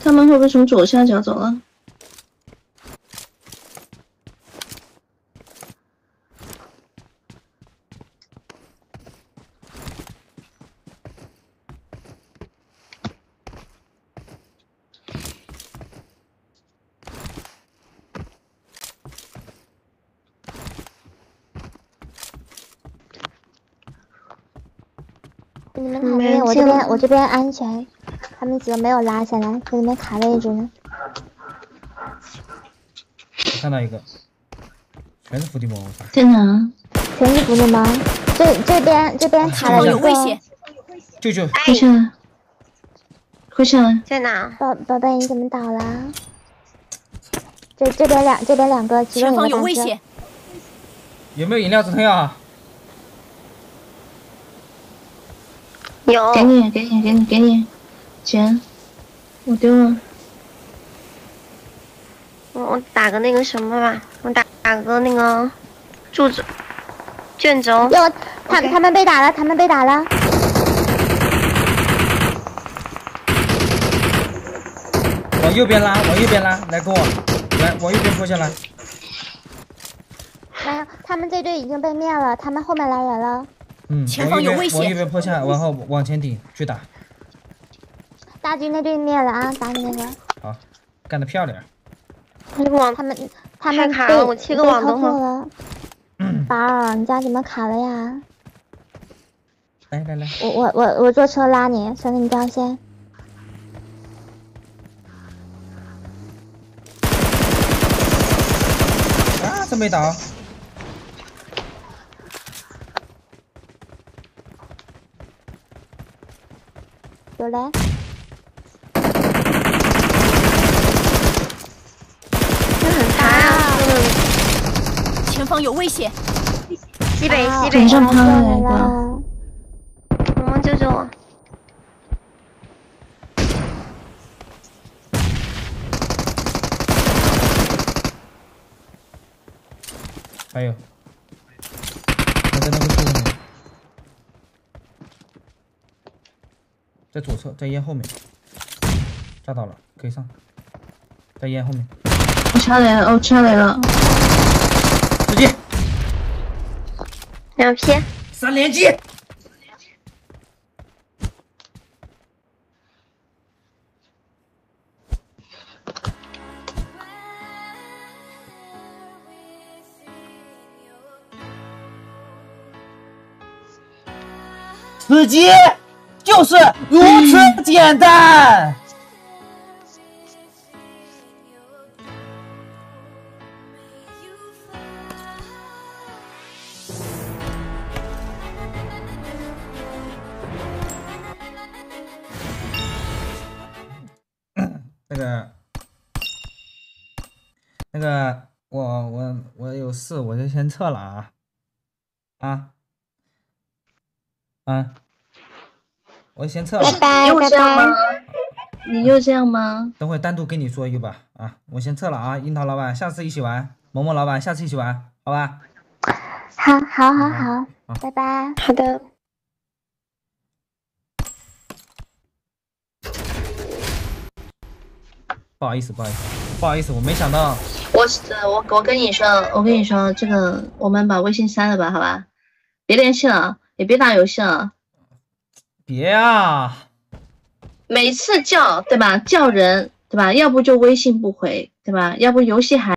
他们会不会从左下角走了？ 你们卡位，我这边安全，他们几个没有拉下来，在那边卡位置呢。 我看到一个，全是伏地魔，我操！ 在哪？ 全是伏地魔。这边卡了一个。 救救！ 快下来！快下来！ 在哪？ 宝贝，你怎么倒了？这边两个， 前方有危险！ 有没有饮料止痛药啊？ 有。 给你，钱，我丢了。 我打个那个什么吧，我打个那个柱子卷轴。 哟，他们被打了， 往右边拉，来跟我，来往右边拖下来。 没有，他们这队已经被灭了，他们后面来人了。 前方有危险！ 往右边坡下，然后往前顶去打。 大军那队灭了啊，打你那个。 好，干得漂亮。 他们卡了，我切个网等会了。宝儿，你家怎么卡了呀？ 来， 我坐车拉你，小心你掉线。 啊，真没倒。 有嘞。 这很残啊！ 前方有危险！ 西北， 上趴了来的。 救救我！ 还有，他在那个树后面，在左侧，在烟后面，炸到了，可以上，在烟后面。 我插雷了， 直接 2批 ，3连击。死机就是如此简单。那个，我有事，我就先撤了啊。我先撤了。 拜拜。 你又这样吗？ 等会单独跟你说一个吧。我先撤了啊，樱桃老板，下次一起玩。萌萌老板，下次一起玩，好吧？ 好，拜拜。 好的。 不好意思，我没想到。 我跟你说，这个我们把微信删了吧，好吧？别联系了，也别打游戏了。 别啊！ 每次叫对吧？叫人对吧？要不就微信不回对吧？要不游戏还。